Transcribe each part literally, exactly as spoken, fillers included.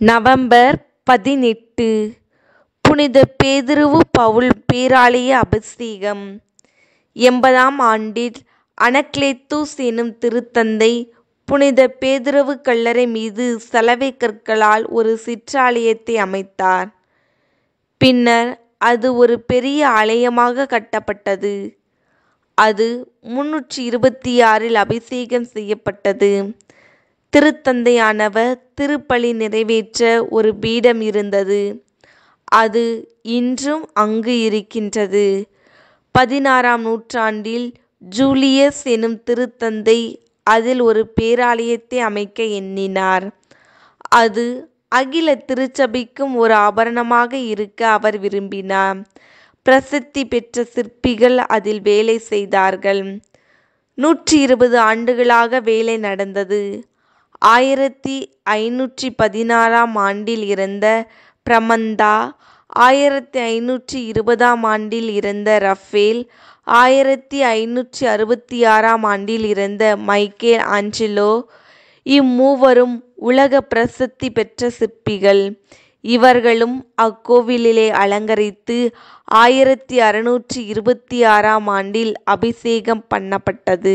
November பதினெட்டு புனித பேதுருவு பவுல் பேராலய அபிஷேகம். எண்பதாம் ஆண்டில் அனக்லேத்தூஸ் எனும் திருத்தந்தை புனித பேதுருவு கல்லறை மீது சலவை கற்களால் ஒரு சிற்றாலயத்தை அமைத்தார். பின்னர் அது ஒரு பெரிய ஆலயமாக கட்டப்பட்டது. அது முன்னூற்றி இருபத்தி ஆறில் அபிஷேகம் செய்யப்பட்டது. திருத்தந்தையானவர் திருப்பலி நிறைவேற்ற ஒரு பீடம் இருந்தது. அது இன்றும் அங்கு இருக்கின்றது. பதினாறாம் நூற்றாண்டில் ஜூலியஸ் எனும் திருத்தந்தை அதில் ஒரு பேராலயத்தை அமைக்க எண்ணினார். அது அகில திருச்சபைக்கும் ஒரு ஆபரணமாக இருக்க அவர் விரும்பினார். பிரசித்தி பெற்ற சிற்பிகள் அதில் வேலை செய்தார்கள். நூற்றி இருபது ஆண்டுகளாக வேலை நடந்தது. ஆயிரத்தி ஐநூற்றி பதினாறாம் ஆண்டில் இறந்த பிரமந்தா, ஆயிரத்தி ஐநூற்றி இருபதாம் ஆண்டில் இறந்த ரஃபேல், ஆயிரத்தி ஐநூற்றி அறுபத்தி ஆறாம் ஆண்டில் இறந்த மைக்கேல் ஆஞ்சலோ இம்மூவரும் உலக பிரசித்தி பெற்ற சிற்பிகள். இவர்களும் அக்கோவிலை அலங்கரித்து ஆயிரத்தி அறுநூற்றி இருபத்தி ஆறாம் ஆண்டில் அபிஷேகம் பண்ணப்பட்டது.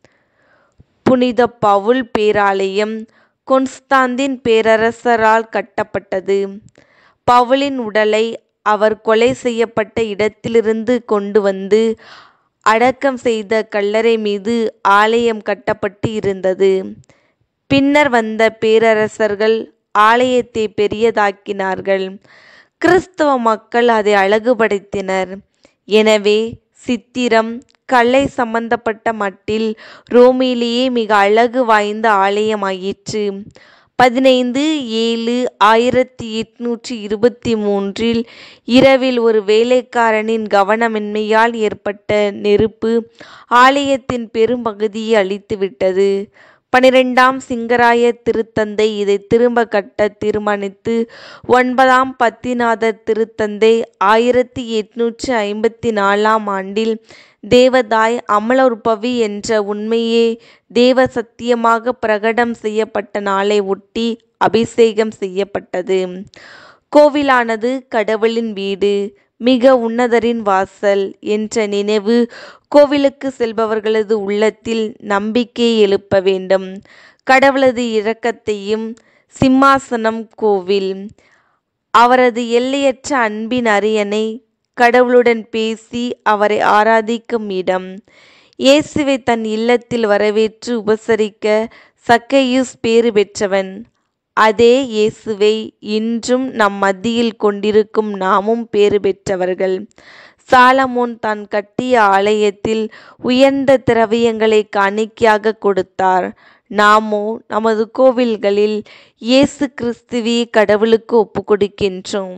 புனித பவுல் பேராலயம் கொன்ஸ்தாந்தின் பேரரசரால் கட்டப்பட்டது. பவுலின் உடலை அவர் கொலை செய்யப்பட்ட இடத்திலிருந்து கொண்டு வந்து அடக்கம் செய்த கல்லறை மீது ஆலயம் கட்டப்பட்டு இருந்தது. பின்னர் வந்த பேரரசர்கள் ஆலயத்தை பெரியதாக்கினார்கள். கிறிஸ்தவ மக்கள் அதை அழகுபடுத்தினர். எனவே சித்திரம் கலை சம்பந்தப்பட்ட மட்டில் ரோமிலேயே மிக அழகு வாய்ந்த ஆலயமாயிற்று. பதினைந்து ஏழு ஆயிரத்தி எட்நூற்றி இருபத்தி மூன்றில் இரவில் ஒரு வேலைக்காரனின் கவனமின்மையால் ஏற்பட்ட நெருப்பு ஆலயத்தின் பெரும்பகுதியை அழித்துவிட்டது. பனிரெண்டாம் சிங்கராய திருத்தந்தை இதை திரும்ப கட்ட தீர்மானித்து ஒன்பதாம் பத்திநாதர் திருத்தந்தை ஆயிரத்தி எட்நூற்றி ஐம்பத்தி நாலாம் ஆண்டில் தேவதாய் அமலோற்பவி என்ற உண்மையே தேவ சத்தியமாக பிரகடம் செய்யப்பட்ட நாளை ஒட்டி அபிஷேகம் செய்யப்பட்டது. கோவிலானது கடவுளின் வீடு, மிக உன்னதரின் வாசல் என்ற நினைவு கோவிலுக்கு செல்பவர்களது உள்ளத்தில் நம்பிக்கையை எழுப்ப வேண்டும். கடவுளது இரக்கத்தையும் சிம்மாசனம் கோவில், அவரது எல்லையற்ற அன்பின் அரியணை, கடவுளுடன் பேசி அவரை ஆராதிக்கும் இடம். இயேசுவை தன் இல்லத்தில் வரவேற்று உபசரிக்க சக்கேயுஸ் பேறு பெற்றவன். அதே இயேசுவை இன்றும் நம் மத்தியில் கொண்டிருக்கும் நாமும் பேறு பெற்றவர்கள். சாலமோன் தான் கட்டிய ஆலயத்தில் உயர்ந்த திரவியங்களை காணிக்கையாக கொடுத்தார். நாமோ நமது கோவில்களில் இயேசு கிறிஸ்துவை கடவுளுக்கு ஒப்பு கொடுக்கின்றோம்.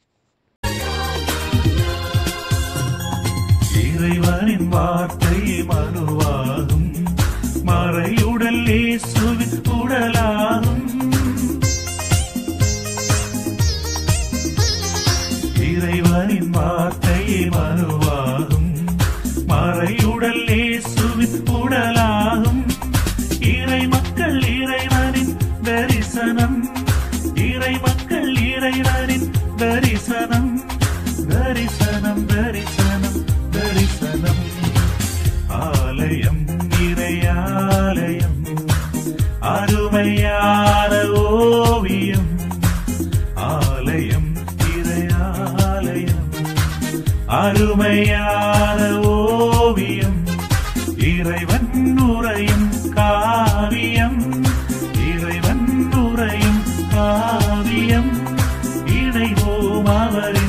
இறைவனின் வார்த்தை மனுவாகும், மறையுடல் இயேசுவின் உடலாகும். இறைவனின் வார்த்தை மனுவாகும், மறையுடல் இயேசுவின் உடலாகும். இறை மக்கள் இறைவனின் தரிசனம், இறை மக்கள் இறைவனின் தரிசனம், தரிசனம் தரிசனம் தரிசனம். ஆலயம் இறையாலயம், அருமையான ஓவியம். ஆலயம் இறையாலயம், அருமையான ஓவியம். இறைவன் உரையும் காவியம், இறைவன் உரையும் காவியம். இணைவோம் அவர்